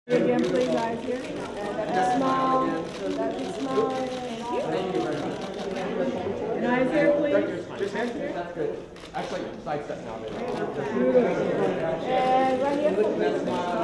Again, please, eyes here. That's smile. That's a smile. Thank you. And eyes here, please. That's good. Actually, side step now. And right here.